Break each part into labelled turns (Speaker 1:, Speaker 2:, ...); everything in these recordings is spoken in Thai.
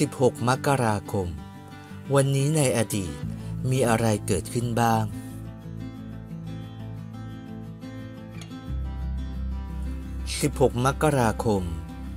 Speaker 1: 16 มกราคมวันนี้ในอดีตมีอะไรเกิดขึ้นบ้าง 16 มกราคม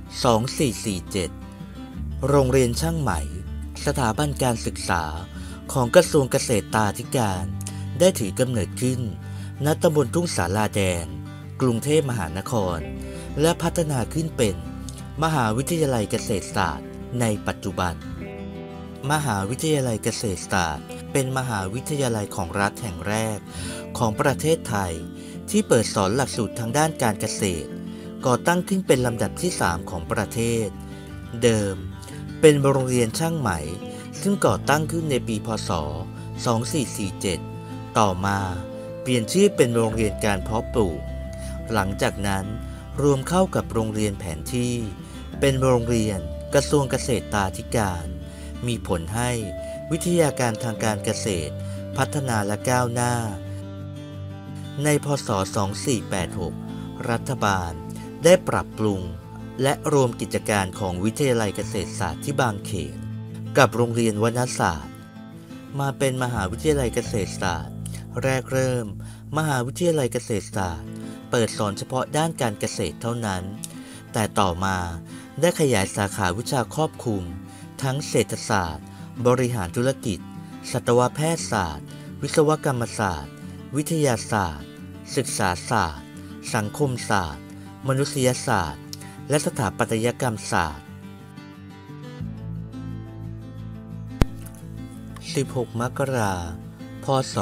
Speaker 1: 2447 โรงเรียนช่างไหมสถาบันการศึกษาของกระทรวงเกษตรธิการได้ถือกำเนิดขึ้นณ ตำบลทุ่งศาลาแดงกรุงเทพมหานครและพัฒนาขึ้นเป็นมหาวิทยาลัยเกษตรศาสตร์ในปัจจุบันมหาวิทยาลัยเกษตรศาสตร์เป็นมหาวิทยาลัยของรัฐแห่งแรกของประเทศไทยที่เปิดสอนหลักสูตรทางด้านการเกษตรก่อตั้งขึ้นเป็นลำดับที่ 3 ของประเทศเดิมเป็นโรงเรียนช่างไหมซึ่งก่อตั้งขึ้นในปีพ.ศ. 2447 ต่อมาเปลี่ยนชื่อเป็นโรงเรียนการเพาะปลูกหลังจากนั้นรวมเข้ากับโรงเรียนแผนที่เป็นโรงเรียนกระทรวงเกษตรธิการมีผลให้วิทยาการทางการเกษตรพัฒนาและก้าวหน้าในพ.ศ. 2486 รัฐบาลได้ปรับปรุงและรวมกิจการของวิทยาลัยเกษตรศาสตร์ที่บางเขนกับโรงเรียนวรรณศาสตร์มาเป็นมหาวิทยาลัยเกษตรศาสตร์แรกเริ่มมหาวิทยาลัยเกษตรศาสตร์เปิดสอนเฉพาะด้านการเกษตรเท่านั้นแต่ต่อมาได้ขยายสาขาวิชาครอบคลุมทั้งเศรษฐศาสตร์บริหารธุรกิจสัตวแพทยศาสตร์วิศวกรรมศาสตร์วิทยาศาสตร์ศึกษาศาสตร์สังคมศาสตร์มนุษยศาสตร์และสถาปัตยกรรมศาสตร์16 มกราคม พ.ศ.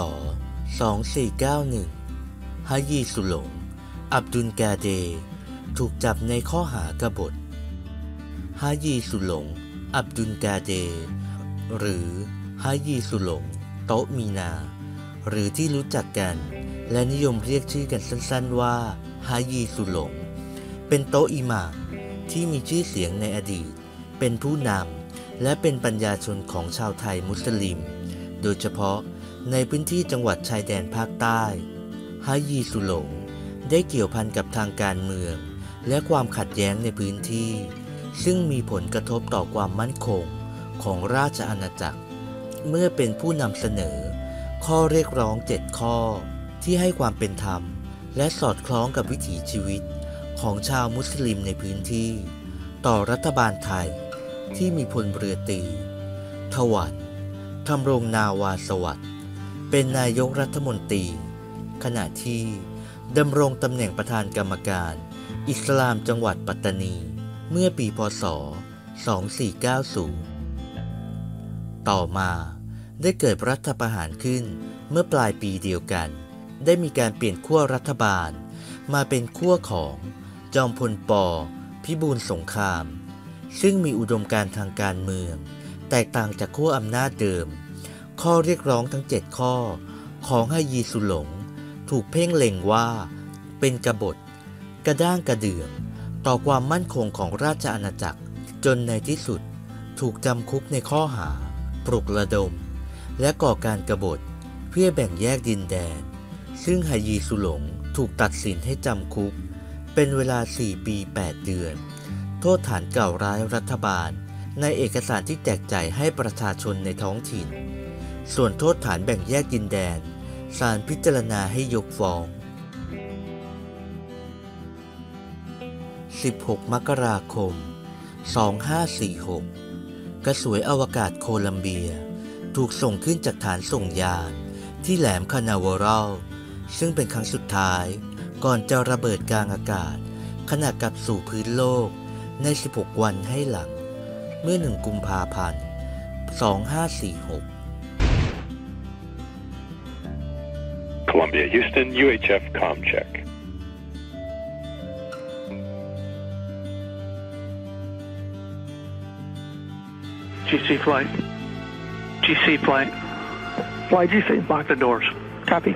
Speaker 1: 2491 ฮายีสุหลงอับดุลกาเดร์ถูกจับในข้อหากบฏฮายีสุหลงอับดุลกาเดร์หรือฮายีสุหลงโตะมีนาหรือที่รู้จักกันและนิยมเรียกชื่อกันสั้นๆว่าฮายีสุหลงเป็นโตะอิหม่ามที่มีชื่อเสียงในอดีตเป็นผู้นำและเป็นปัญญาชนของชาวไทยมุสลิมโดยเฉพาะในพื้นที่จังหวัดชายแดนภาคใต้ฮายีสุหลงได้เกี่ยวพันกับทางการเมืองและความขัดแย้งในพื้นที่ซึ่งมีผลกระทบต่อความมั่นคงของราชอาณาจักรเมื่อเป็นผู้นำเสนอข้อเรียกร้อง7ข้อที่ให้ความเป็นธรรมและสอดคล้องกับวิถีชีวิตของชาวมุสลิมในพื้นที่ต่อรัฐบาลไทยที่มีพลเรือตรีถวัลย์ ธำรงนาวาสวัสดิ์เป็นนายกรัฐมนตรีขณะที่ดำรงตำแหน่งประธานกรรมการอิสลามจังหวัดปัตตานีเมื่อปีพ.ศ. 2490 ต่อมาได้เกิดรัฐประหารขึ้นเมื่อปลายปีเดียวกันได้มีการเปลี่ยนขั้วรัฐบาลมาเป็นขั้วของจอมพลป.พิบูลสงครามซึ่งมีอุดมการณ์ทางการเมืองแตกต่างจากขั้วอำนาจเดิมข้อเรียกร้องทั้ง7ข้อของฮายีสุหลงถูกเพ่งเล็งว่าเป็นกบฏกระด้างกระเดื่องต่อความมั่นคงของราชอาณาจักรจนในที่สุดถูกจำคุกในข้อหาปลุกระดมและก่อการกบฏเพื่อแบ่งแยกดินแดนซึ่งฮายีสุหลงถูกตัดสินให้จำคุกเป็นเวลา4 ปี 8 เดือนโทษฐานกล่าวร้ายรัฐบาลในเอกสารที่แจกจ่ายให้ประชาชนในท้องถิ่นส่วนโทษฐานแบ่งแยกดินแดนศาลพิจารณาให้ยกฟ้อง16 มกราคม 2546 กระสวยอวกาศโคลัมเบียถูกส่งขึ้นจากฐานส่งยานที่แหลมคานาเวอรัลซึ่งเป็นครั้งสุดท้ายก่อนจะระเบิดกลางอากาศขณะกลับสู่พื้นโลกใน 16 วันให้หลังเมื่อ 1 กุมภาพันธ์ 2546
Speaker 2: Columbia, Houston, UHF comm check.
Speaker 3: GC flight. GC flight. Fly GC. Lock the doors. Copy.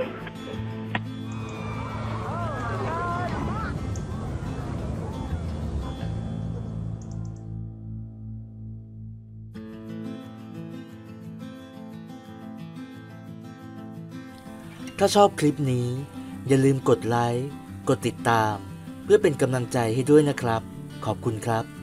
Speaker 1: ถ้าชอบคลิปนี้อย่าลืมกดไลค์กดติดตามเพื่อเป็นกำลังใจให้ด้วยนะครับขอบคุณครับ